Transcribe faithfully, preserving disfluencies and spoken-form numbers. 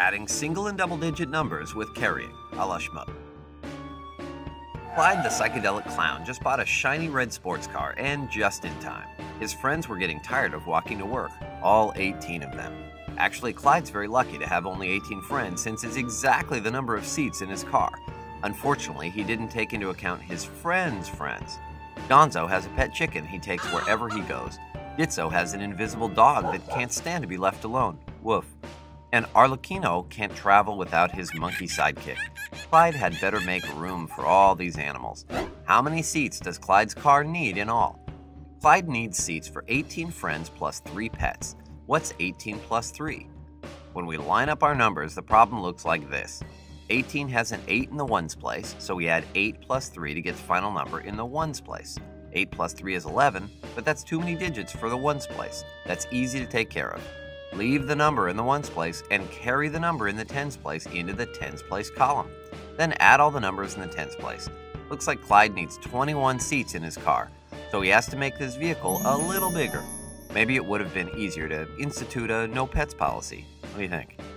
adding single and double-digit numbers with carrying, a la Shmoop. Clyde the psychedelic clown just bought a shiny red sports car, and just in time. His friends were getting tired of walking to work, all eighteen of them. Actually, Clyde's very lucky to have only eighteen friends since it's exactly the number of seats in his car. Unfortunately, he didn't take into account his friends' friends. Gonzo has a pet chicken he takes wherever he goes. Ditzo has an invisible dog that can't stand to be left alone. Woof. And Arlecchino can't travel without his monkey sidekick. Clyde had better make room for all these animals. How many seats does Clyde's car need in all? Clyde needs seats for eighteen friends plus three pets. What's eighteen plus three? When we line up our numbers, the problem looks like this. eighteen has an eight in the ones place, so we add eight plus three to get its final number in the ones place. eight plus three is eleven, but that's too many digits for the ones place. That's easy to take care of. Leave the number in the ones place and carry the number in the tens place into the tens place column. Then add all the numbers in the tens place. Looks like Clyde needs twenty-one seats in his car, so he has to make this vehicle a little bigger. Maybe it would have been easier to institute a no pets policy. What do you think?